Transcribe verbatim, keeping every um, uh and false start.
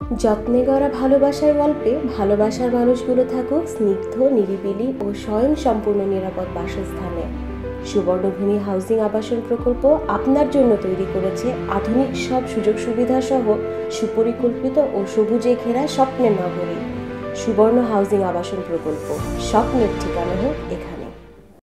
যত্নে গড়া ভালোবাসার গল্পে ভালোবাসার মানুষগুলো থাকুক স্নিগ্ধ, নিরিবিলি ও স্বয়ংসম্পূর্ণ নিরাপদ বাসস্থানে। সুবর্ণভূমি হাউজিং আবাসন প্রকল্প আপনার জন্য তৈরি করেছে আধুনিক সব সুযোগ সুবিধা সহ সুপরিকল্পিত ও সবুজে ঘেরা স্বপ্নের নগরী। সুবর্ণ হাউজিং আবাসন প্রকল্প, স্বপ্নের ঠিকানা হোক এখানে।